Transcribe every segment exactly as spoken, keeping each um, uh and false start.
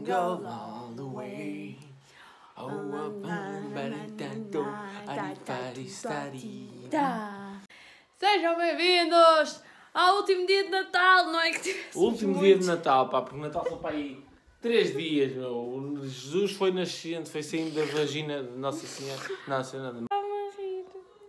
go all the way. Oh, sejam bem-vindos ao último dia de Natal, não é que tivesse O último muito. dia de Natal, pá, porque Natal só para aí três dias, meu. O Jesus foi nascente, foi saindo da vagina de Nossa Senhora. Não, sei nada. Estava a rir.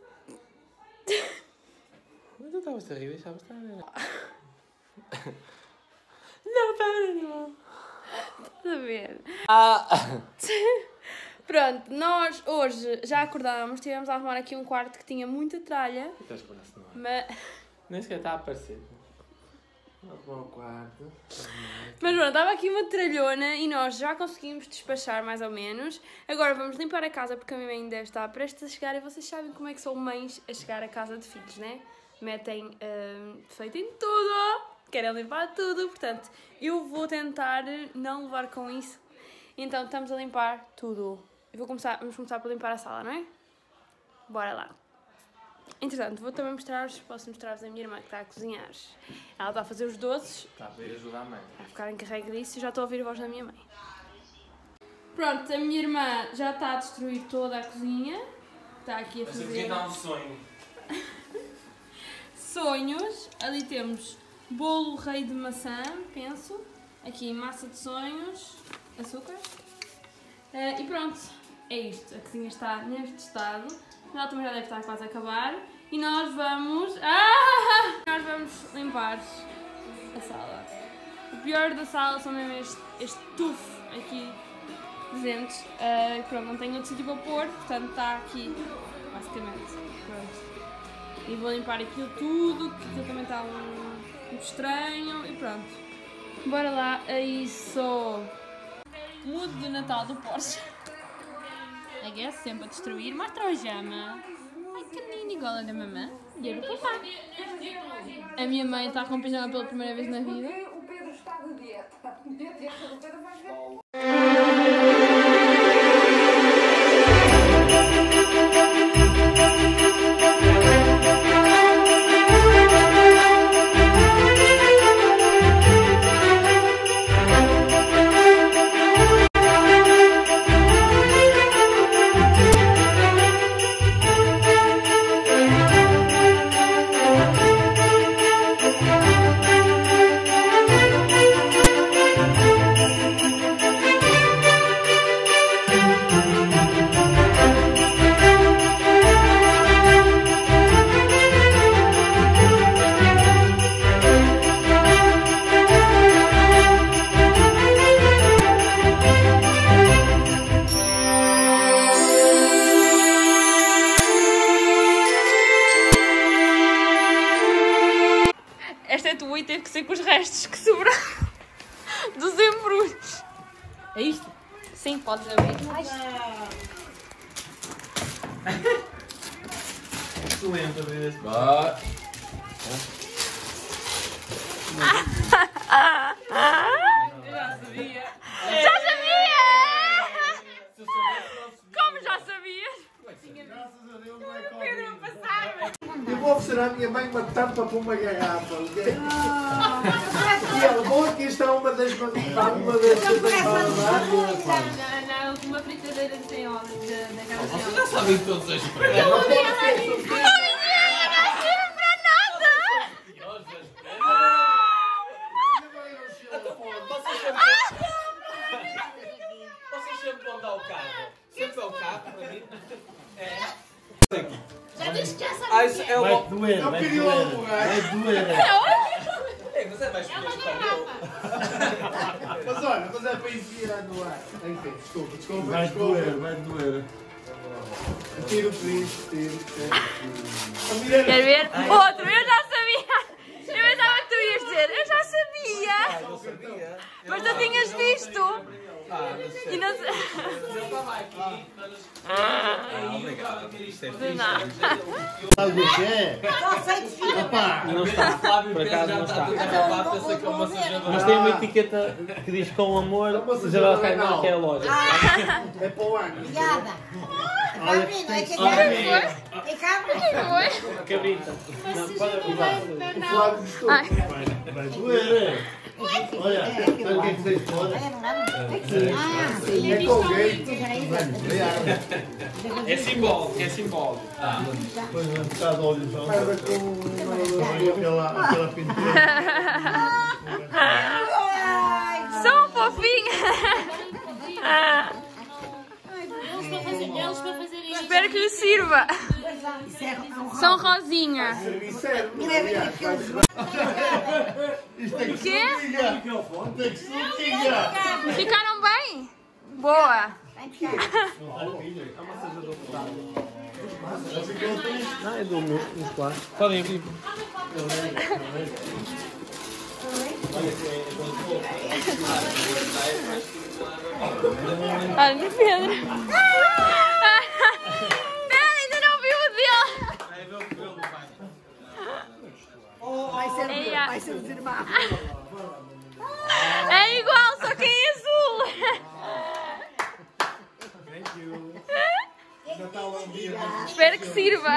Mas tu estavas a rir, deixavas estar, não é? Não, para, não. Estás a ver? Ah! Pronto, nós hoje já acordámos, tivemos a arrumar aqui um quarto que tinha muita tralha, Estás com essa, não é? mas... Nem sequer está a aparecer. Vou arrumar o quarto. Mas pronto, estava aqui uma tralhona e nós já conseguimos despachar mais ou menos. Agora vamos limpar a casa porque a minha mãe deve estar prestes a chegar e vocês sabem como é que são mães a chegar à casa de filhos, né? Metem uh, defeito em tudo, querem limpar tudo, portanto eu vou tentar não levar com isso. Então estamos a limpar tudo. Eu vou começar, vamos começar por limpar a sala, não é? Bora lá. Entretanto, vou também mostrar-vos, posso mostrar-vos a minha irmã que está a cozinhar. Ela está a fazer os doces. Está a vir ajudar a mãe. Vai ficar encarregue disso e já estou a ouvir a voz da minha mãe. Pronto, a minha irmã já está a destruir toda a cozinha. Está aqui a fazer... Essa dá um sonho. sonhos. Ali temos bolo rei de maçã, penso. Aqui massa de sonhos, açúcar. Uh, e pronto, é isto. A cozinha está neste estado. Ela também já deve estar quase a acabar. E nós vamos... Ah! Nós vamos limpar a sala. O pior da sala são mesmo este, este tufo aqui de dentes. Uh, pronto, não tenho outro sítio para pôr, portanto está aqui, basicamente. Pronto. E vou limpar aquilo tudo, que aquilo também está um, um estranho. E pronto. Bora lá a isso. Mudo do Natal do Porsche. I guess, sempre a destruir. Mostra o Jama. Ai, caninho igual a da mamãe. E eu vou papá. A minha mãe está com pijama pela primeira vez na vida. O Pedro está de dieta. A dieta do Pedro vai ver. Esta é tua e teve que ser com os restos que sobraram dos embrulhos. É isto? Sim, podes abrir. Excelente abrir este. Já sabia! Já sabia! Como já sabias? Graças a Deus não é Pedro Covid. passava! Eu vou oferecer à minha mãe uma tampa para uma garrafa, ok? E ela, bom, aqui está uma das uma das que tem para lavar. Não, não, uma fritadeira sem óleo da casa. Vocês já sabem todos as prendas. Não sirve para nada! Vocês sempre vão dar o carro. Sempre é o carro para mim. É. Já disse que já Ah, isso sabia! é o. Vai doer, Eu vai queria doer, logo, vai doer. Ei, você vai escolher o carro. Mas olha, mas é para isso virar no ar. Enfim, desculpa, desculpa, Vai desculpa. doer, vai doer. Tiro triste, tiro triste. Quer ver? Outro, eu já sabia! Eu pensava que tu ias dizer, eu já sabia! Eu sabia. Mas tu tinhas visto! Ah, não sei. E não sei. Eu estava aqui. Ah, obrigado. Isto é De fixe. nada. Sabe o que é? Epá, não está. Por acaso não está. Mas tem uma etiqueta que diz com amor, Isabel Caimão, que é a loja. É para o ano. Obrigada. Olha, Cabrito, tem é que que é cabra. cabrita. Não, pode usar. O Flávio gostou. Ai. Vai, vai doer. Olha, sabe o que é que vocês podem? Ah, sim. É Colgate. É simbólico, é simbólico. Depois um bocado de óleo só. Aquela, aquela pintura. São fofinhos. Eles para fazer, eles para fazer isto. Espero que lhe sirva. São rosinha. Serviço é. Isto é que O quê? Isto é que suquinha. Ficaram bem? Boa. Não, é do meu, muscular. Podem abrir. Olha, Pedro. Pedro, ainda não viu o dele. Vai ser, Eia. vai ser os irmãos. É igual, só que em azul. Espero que sirva.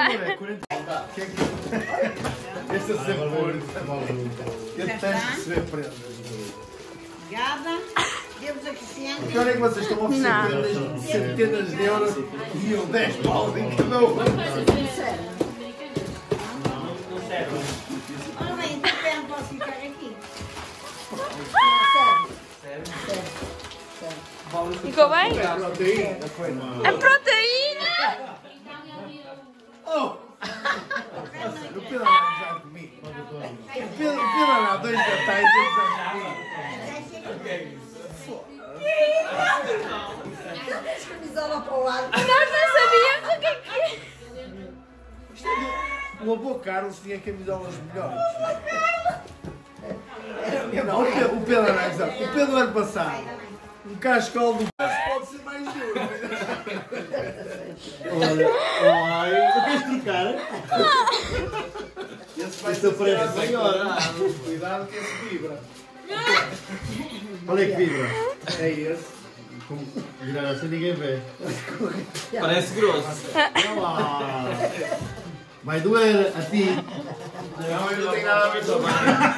Este é sempre porco. Este tem que se ver prendas. Obrigada. Temos aqui cem. O pior é que vocês estão a oferecer Não. prendas de centenas de euros e eu dez paus em cada um. Ora bem, então eu não posso ficar aqui. Ficou bem? Proteína. A proteína! Oh! O Pedro vai usar comigo. O Pedro vai dar dois detalhes e usar comigo. Camisola para o ar. Nós não sabíamos o que é que... O avô Carlos tinha camisolas melhores. Não, o Pedro, o Pedro não é exato. O Pedro ano passado, um cascol do pode ser mais duro. Olha, olha, tu queres trocar? Esse vai Esse ser parece assim, maior. cuidado que esse vibra. Olha que vibra. É esse. Como virar assim ninguém vê. Parece grosso. Olha lá. Vai doer a ti. Não, eu não tenho nada a ver com isso.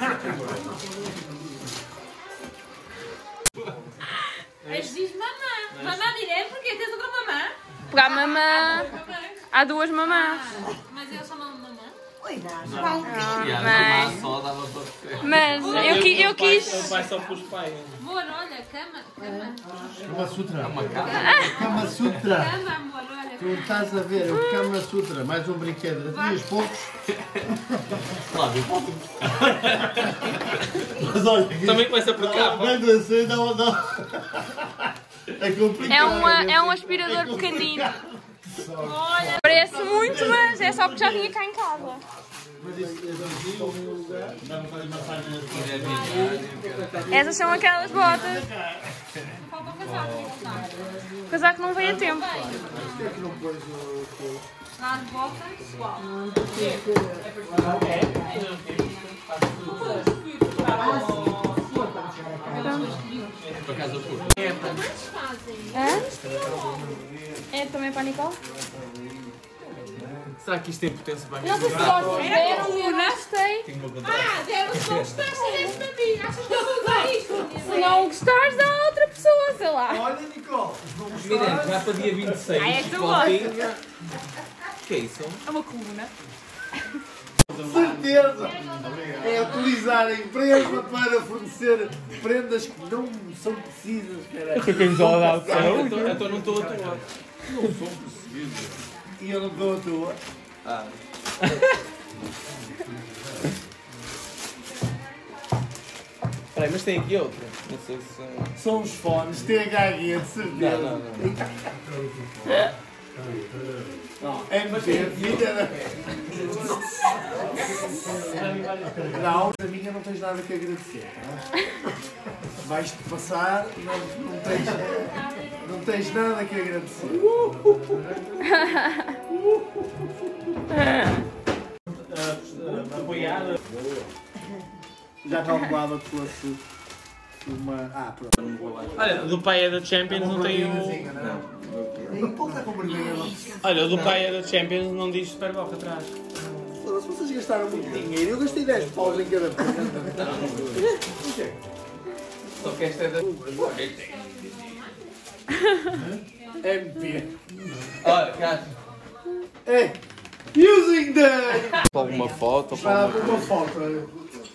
Mas diz mamã. Mamã direto porque tens outra mamã. Pegar mamã. Há duas mamãs. Mas eles chamam mamã. Cuidado. Mas, Só dava para perceber. mas eu, qui- eu O quis... pai só pôs pai. Amor, olha, cama, cama. Kama Sutra. Kama Sutra. Cama, amor, olha. Tu estás a ver o Kama Sutra, mais um brinquedo. Já tinhas poucos? Mas olha, Também começa por cá. pá. vendo assim, dá uma. dá- É complicado. É, uma, é um aspirador pequenino. Olha, parece muito, mas é só porque já tinha cá em casa. Mas isso é aqui, um lugar. Dá-me fazer massagem nas costas. Essas são aquelas botas. O casaco não veio a tempo. Lá de volta, igual. Por acaso eu fui. Hã? É também para a Nicole? Será que isto tem potência para mim? Não sei se gostam. Deram, eu não gostei. Ah, deram só gostaste desse para mim. Achas que eu vou usar isto? Se não gostares, dá a outra pessoa, sei lá. Olha, Nicole, não Mirante, gostaste? já para dia vinte e seis. Ai, é que tu voltinho. O que é isso? É uma coluna. Certeza! É utilizar a empresa para fornecer prendas que não são precisas, caralho. Então então não estou a atuar. E eu não estou à toa. Ah. Peraí, mas tem aqui outra. Não sei se são. São os fones T H G, de certeza. Não, não, Não, M P, filha da... Não, a minha não tens nada que agradecer, tá? Vais-te passar, não, não, tens, não tens nada que agradecer. Apoiada. Já calculava que fosse uma... Ah, pronto. Olha, do pai é da Champions não tem o. Nem pouca com vergonha, não. Olha, o do pai é da Champions não diz Super Bowl atrás. Se vocês gastaram muito dinheiro, eu gastei dez paus em cada prenda. Só que esta é da... M P. Olha, cá. É. Using the... Para alguma foto? Para uma foto.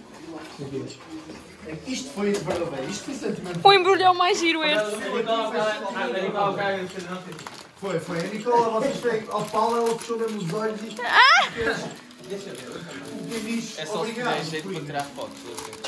Isto foi de verdadeiro. Isto foi sentimento. O embrulhão mais giro este. Foi, foi. A Nicola, vocês têm. Ao Paulo, ela fechou mesmo os olhos e. Deixa ver. O que diz? É só se der jeito para tirar fotos.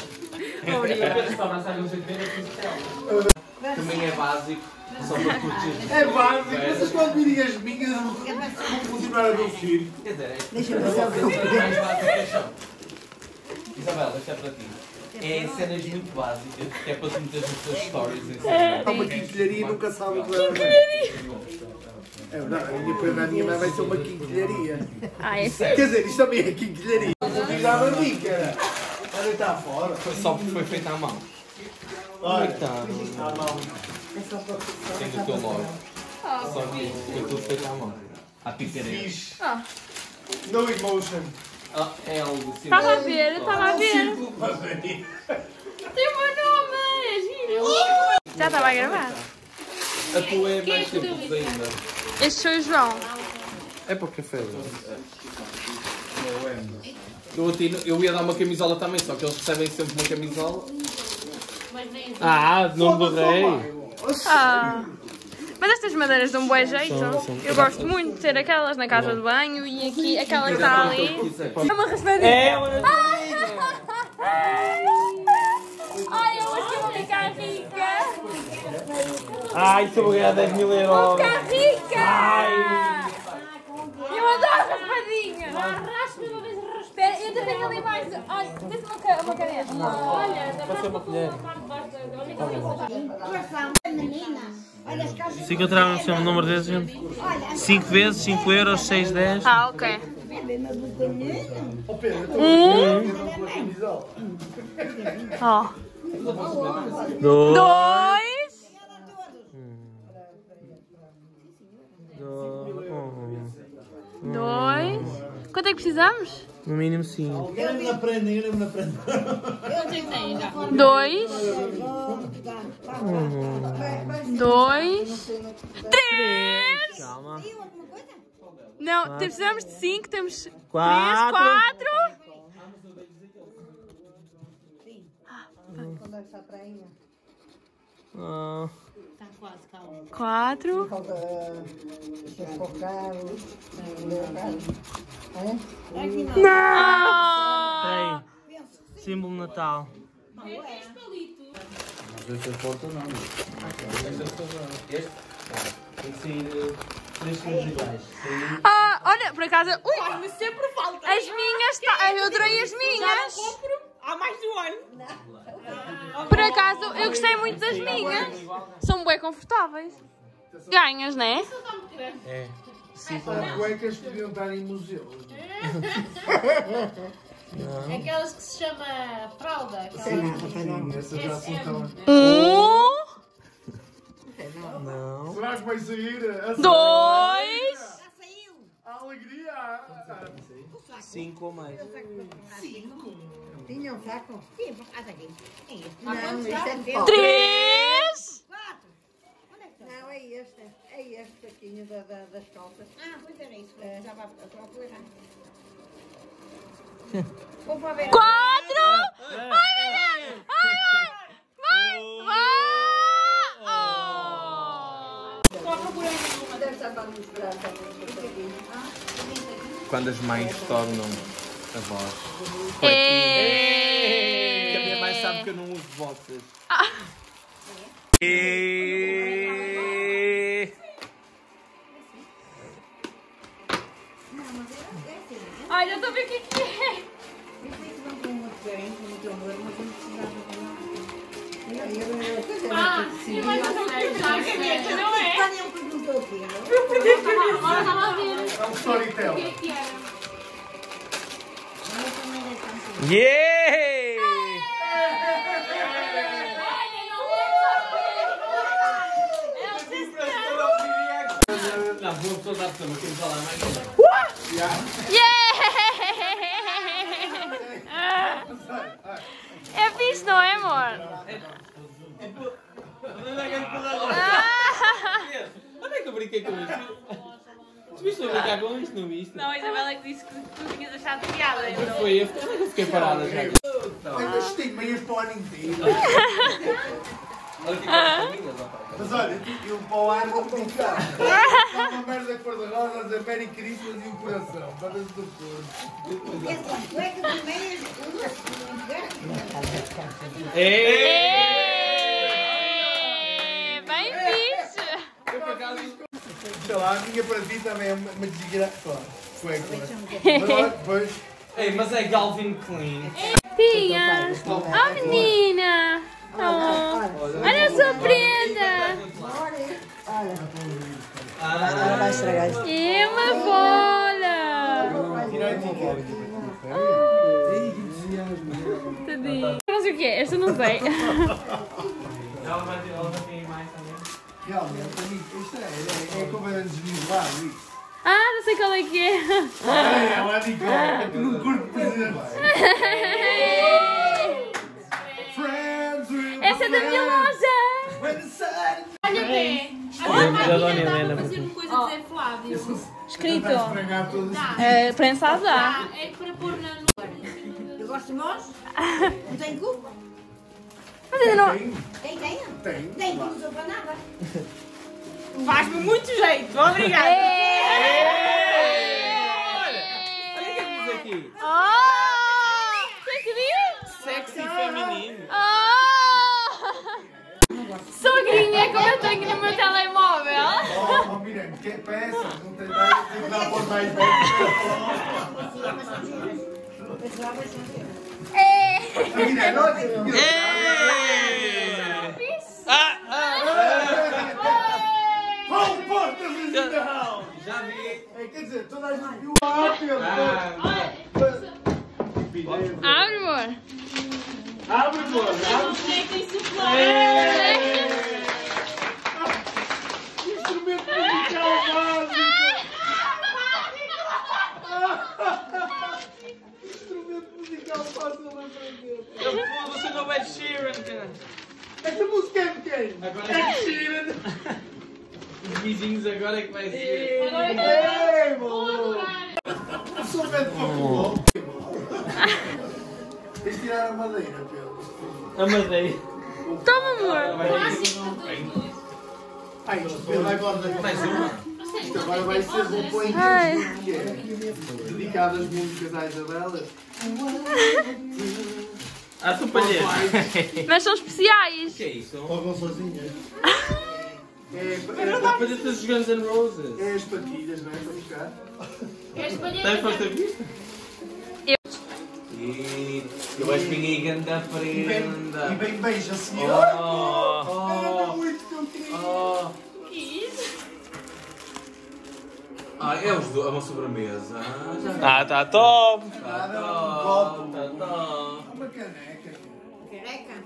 Também é básico, só para proteger. É básico. Vocês quando virem as minhas vão continuar a vestir. Quer dizer, é Deixa-me ver o que eu mais básico são. Isabel, deixa para ti. É cenas muito básicas, que é para tu meteres nas tuas stories em cima. Há uma quinquilharia e nunca sabe o que vai ver. É verdade, a minha prima, a minha mãe vai ser uma quinquilharia. Ah, é sério? Quer dizer, isto também é quinquilharia. Não virava a mim, cara. Olha, está fora. Foi só porque foi feito à mão. Olha, Está. à mão. Tem do teu logo. Só que foi tudo feito à mão. À picareta. Fixe. No emotion. Ah, é algo assim. Estava a ver, estava a ver. Círculo para ver. Tem o meu nome, é giro. Já estava a gravar. A tua é mais simples ainda. Este sou o João. É para o café. Eu, eu ia dar uma camisola também, só que eles recebem sempre uma camisola. Ah, nome do rei. Ah. Mas estas madeiras dão um bom jeito. Eu gosto muito de ter aquelas na casa de banho e aqui, aquela que está ali. É uma raspadinha. É uma Ai, eu acho que vou ficar rica. Ai, se eu vou ganhar dez mil Vou euros. ficar rica. Ai. Eu adoro raspadinha. Espera, eu também ali mais. Ai, tens uma, ca- uma caneta. Olha, da Pode ser uma colher. Menina, olha as casas. Se encontrarmos um número desses, gente. cinco vezes, cinco euros, seis, dez. Ah, ok. Um. Ó. Dois. Dois. Dois. Quanto é que precisamos? No mínimo cinco. Eu não aprendo, eu não aprendo. Dois. Dois. Três. Calma. Não, precisamos de cinco, temos três, Quatro. quatro. Ah, Quatro. Não! peraí. Símbolo de Natal. Tem que sair três coisas iguais. Ah, olha, por acaso. Ui! Mas sempre falta. As minhas. Tá, eu adorei as minhas. Há mais de um ano. Por acaso, eu gostei muito das minhas. São bem confortáveis. Ganhas, não é? É. Cuecas podiam estar em museu. Aquelas que se chama fralda. aquelas- Sim, essas já são tão... Um. Não. Será que vai sair? A Dois. A alegria! Cinco ou mais. Tinha um saco? Sim, faz aqui. Não, isto é de pau. Três. Não, é este. É este saquinho da, da, das calças. Ah, pois era isso. Já vai para a coisa. Vou para ver. Quatro. Ai, ai, ai. Ai, ai. Vai. Vai. Oh. Estou a procurar nenhuma. Deve estar para misturar também este saquinho. Quando as mães tornam avós. É. Que a minha mãe sabe que eu não uso boxers. Ai, já estou a ver o que é que é. Ah, sim, mas eu não sei. Não é? Cada um perguntou o quê? Agora estava a ver. É um storytelling. O que é que era? Yeah! Não, vou pessoa dar uma camisola a mais. Yeah! É fixe, não é, amor? Tu viste eu brincar com isto, não viste? Não, a Isabela que disse que tu tinhas achado piada. Mas foi, eu fiquei, eu fiquei parada já. Ainda estive meias para o ano inteiro. Mas olha, eu para o ano vou brincar. Há uma merda cor-de-rosa, a Merry Christmas e um coração. Bandas do corpo. Cueca de meias, Bem fixe! Sei lá, a minha para ti também é uma desgraça. Claro, cueca. Mas olha, depois... Ei, mas é Calvin Klein. Pinha! Oh menina! Oh. Olha a sua prenda! Ela vai estragar isto. E uma bola! Tadinho. Não sei o que é, esta não sei. Ela vai ter, ela vai ter mais também. Realmente, amigo, isto é, é, é como é desvirtuado, isso. Ah, não sei qual é que é. É, ela diz que é que não curto presente. Essa é da minha loja! Olha bem. Da Dona Helena. Fazer uma coisa a dizer Flávio. Escrito. Escrito. É, prensado já. Ah, é para pôr na... Eu gosto de nós. Não tem culpa. Mas ainda não. Tem, Tem, tem. tem. Tem, não usou para nada. Faz-me muito jeito, obrigada! Olha o que é que diz aqui. Oh! Você queria? Sexy feminino. Oh! Sogrinha, como eu tenho no meu telemóvel. Oh, oh Miranda, que peça, não tem nada, tem que dar por mais velho. É. Miranda, olha. Ah, ah, Vão portas in the house! já vi. É, quer dizer, toda a gente viu lá, Pedro. Abre, amor. Abre, pô, abre. Tem suflé. Instrumento musical básico. Instrumento musical fácil lá para dentro. Você não vai Sheeran, cara. Esta música é de quem? Agora É de Sheeran. Os vizinhos agora é que vai ser. Ei, maluco! Eu sou um médico para futebol. Tens de tirar a madeira, Pedro. A madeira. Toma, amor. Ai, isto Pedro agora daqui. Mais uma? Isto agora vai ser um põe Ai. que é dedicado às músicas à Isabela. Ah, tu palheta. Mas são especiais. O que é isso? Jogam sozinhas. É, A palheta dos Guns N' Roses. é as patilhas, não é? Para ficar. Tem foste a vista? E eu acho que ninguém ganda E bem, e prenda. bem beija, senhor. Oh, Era muito que eu queria. oh. Ah, é os do, é uma sobremesa. Ah, tá top! Tá Nada, um top, copo. tá top. Uma caneca. Careca.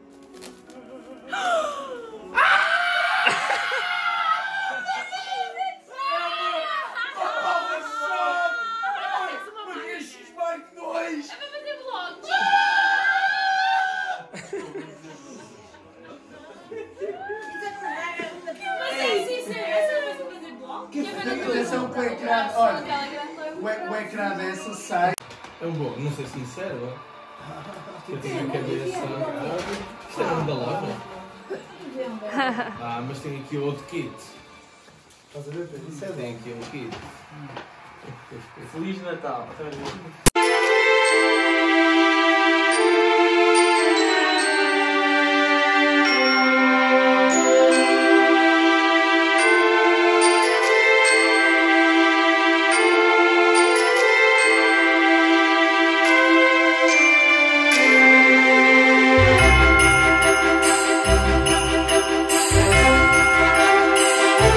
Atenção que o ecrã, olha, o, e- o ecrã dessa sai. É um bom, não sei se sincero. Eu tenho a cabeça. Isto é o nome da loja? Ah, mas tem aqui outro kit. Estás a ver, Pedro? Isso é bom. Tem aqui um kit. Feliz Natal!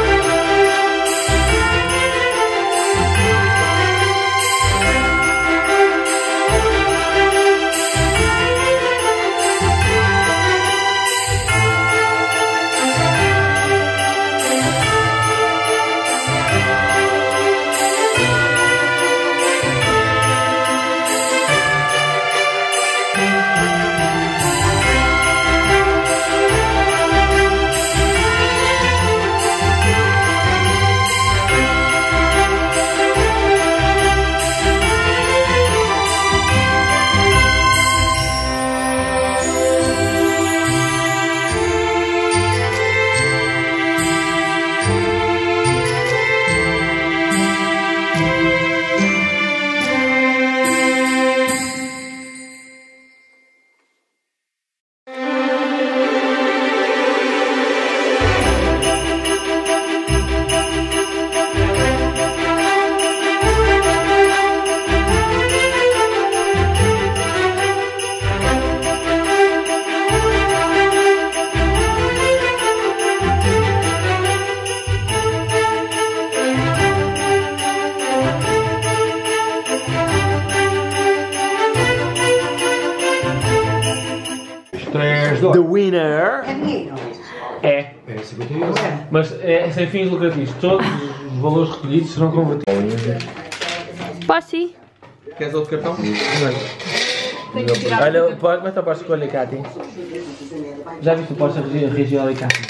Thank The winner É dinheiro. é. Mas é sem fins lucrativos. Todos os valores recolhidos serão convertidos. Posso ir? Queres outro cartão? Olha, pode, mas podes escolher, Cátia. Já viste o Porsche Regional e Cátia?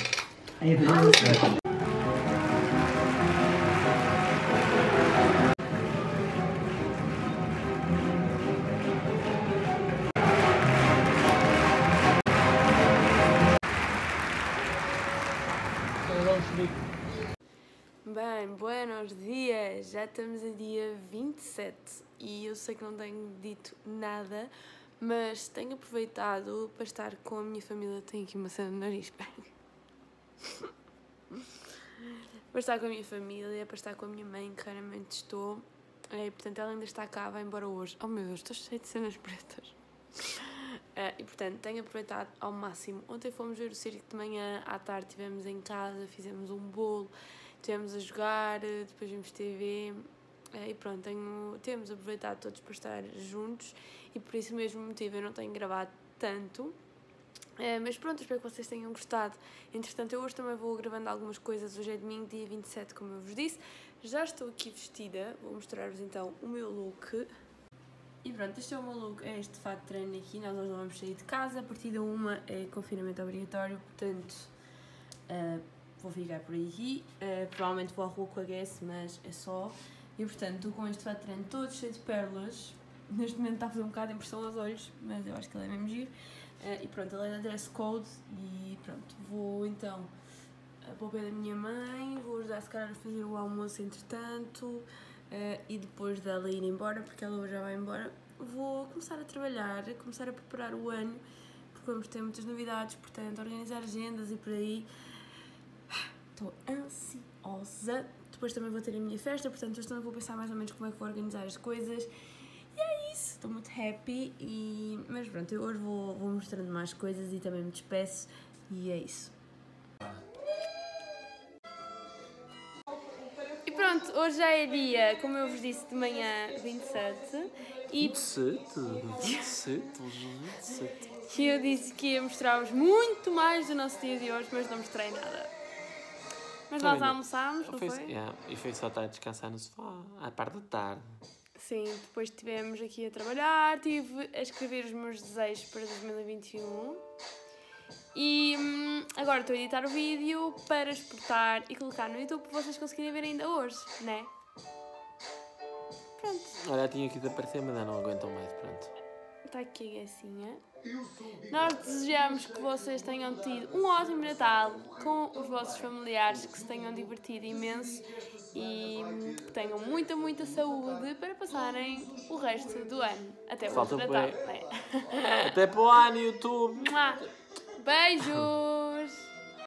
Bem, buenos dias, já estamos a dia vinte e sete e eu sei que não tenho dito nada, mas tenho aproveitado para estar com a minha família. Tenho aqui uma cena no nariz, bem. Para estar com a minha família, para estar com a minha mãe, que raramente estou, e, portanto ela ainda está cá, vai embora hoje. Oh meu Deus, estou cheia de cenas pretas. Uh, e portanto tenho aproveitado ao máximo. Ontem fomos ver o circo de manhã, à tarde estivemos em casa, fizemos um bolo, estivemos a jogar, depois vimos T V uh, e pronto, tenho, temos aproveitado todos para estar juntos e por isso mesmo motivo eu não tenho gravado tanto, uh, mas pronto, espero que vocês tenham gostado. Entretanto eu hoje também vou gravando algumas coisas. Hoje é domingo, dia vinte e sete, como eu vos disse. Já estou aqui vestida, vou mostrar-vos então o meu look. E pronto, este é o meu look, é este fato de treino aqui. Nós hoje não vamos sair de casa, a partir da uma é confinamento obrigatório, portanto uh, vou ficar por aqui. Uh, provavelmente vou à rua com a Guess, mas é só. E portanto, estou com este fato de treino todo cheio de pérolas. Neste momento está a fazer um bocado de impressão aos olhos, mas eu acho que ele é mesmo giro. Uh, e pronto, ele é da dress code e pronto, vou então uh, para o pé da minha mãe, vou ajudar se calhar a fazer o almoço entretanto. Uh, e depois dela ir embora, porque ela hoje já vai embora, vou começar a trabalhar, a começar a preparar o ano, porque vamos ter muitas novidades, portanto, organizar agendas e por aí. Estou ansiosa. Depois também vou ter a minha festa, portanto, hoje também vou pensar mais ou menos como é que vou organizar as coisas. E é isso, estou muito happy. E... Mas pronto, eu hoje vou, vou mostrando mais coisas e também me despeço. E é isso. Pronto, hoje já é dia, como eu vos disse, de manhã vinte e sete e... vinte e sete? vinte e sete? vinte e sete? E eu disse que ia mostrar-vos muito mais do nosso dia de hoje, mas não mostrei nada. Mas nós almoçámos, não foi? Yeah, e foi só estar a descansar no sofá, à parte da tarde. Sim, depois estivemos aqui a trabalhar, estive a escrever os meus desejos para dois mil e vinte e um. E hum, agora estou a editar o vídeo para exportar e colocar no YouTube para vocês conseguirem ver ainda hoje, né? Pronto. Olha, tinha aqui de aparecer, mas não aguentam mais, pronto. Está aqui a Guessinha. Nós desejamos que vocês tenham tido um ótimo Natal com os vossos familiares, que se tenham divertido imenso e que tenham muita, muita saúde para passarem o resto do ano. Até o outro Natal. Né? Até para o ano, YouTube! Beijo!